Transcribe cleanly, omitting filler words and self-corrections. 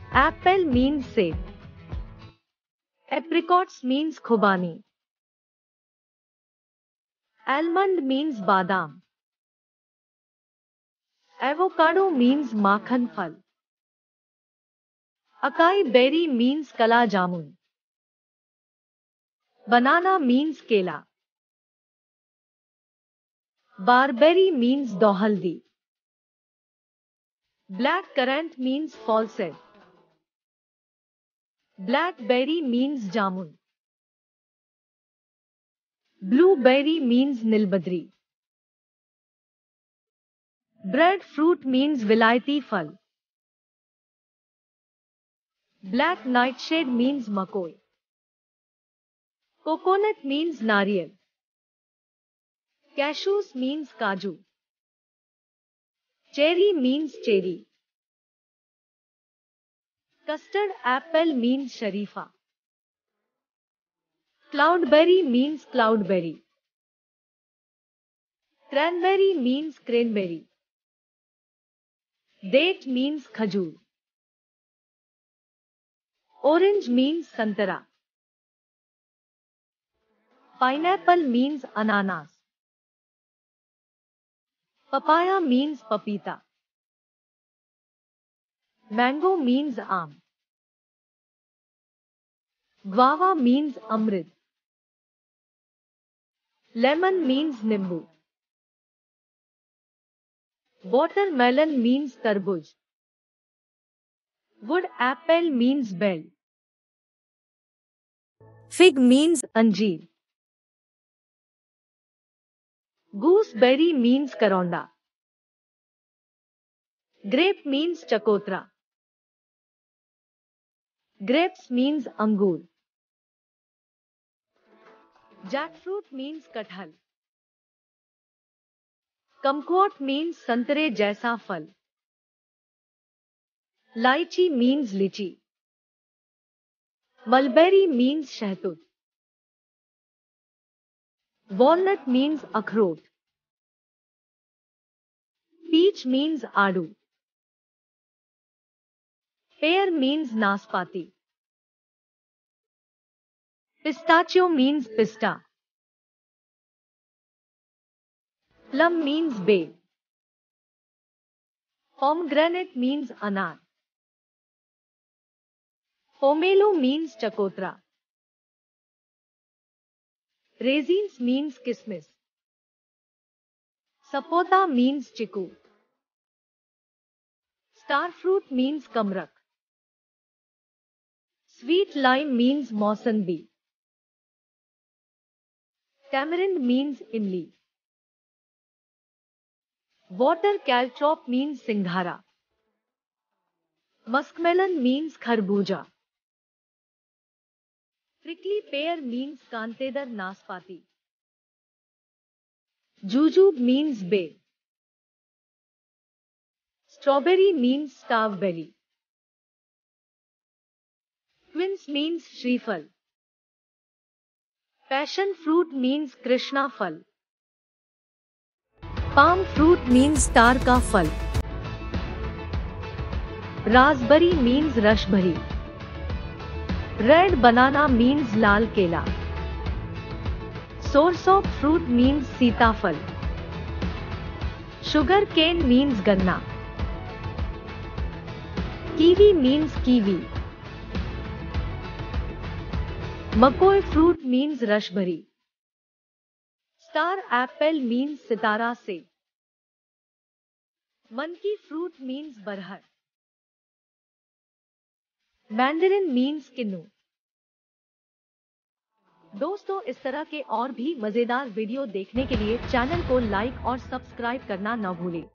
Apple means सेब. Apricots means खुबानी. Almond means बादाम. Avocado means माखन फल. Acai berry means कला जामुन. Banana means केला. Barberry means दोहल्दी. Black currant means falset. Blackberry means जामुन. Blueberry means नीलबद्री. Breadfruit means विलायती फल. Black nightshade means makoi. Coconut means nariyal. Cashews means kaju. Cherry means cherry. Custard apple means शरीफा. Cloudberry means cloudberry. Cranberry means cranberry. Date means खजूर. Orange means संतरा. Pineapple means ananas. Papaya means papita. Mango means aam. Guava means amrit. Lemon means नींबू. Watermelon means तरबूज. Wood apple means bell. Fig means अंजीर. Gooseberry means करौंदा. Grape means चकोतरा. Grapes means अंगूर. Jackfruit means कटहल. Kumquat means संतरे जैसा फल. Lychee means लीची. Mulberry means शहतूत. Walnut means अखरोट. Peach means आड़ू. Pear means नाशपाती. Pistachio means पिस्ता. Plum means बेर. Pomegranate means अनार. Pomelo means चकोतरा. Raisins means किसमिस. Sapota means chikoo. Star fruit means कमरक. Sweet lime means मौसंबी. Tamarind means इमली. Water caltrop means सिंघारा. Muskmelon means खरबूजा. Prickly pear means कांतेदर नाशपाती. Jujube means बेर. Strawberry means स्टारबेरी. Quince means श्रीफल. Passion fruit means कृष्णा फल. Palm fruit means तार का फल. Raspberry means रसभरी. Red banana means लाल केला. Soursop fruit means सीताफल. Sugar cane means गन्ना. Kiwi means kiwi. मकोई fruit means रसभरी. Star apple means सितारा सेब. Monkey fruit means बरहर. Mandarin means किन्नू. दोस्तों, इस तरह के और भी मजेदार वीडियो देखने के लिए चैनल को लाइक और सब्सक्राइब करना न भूलें।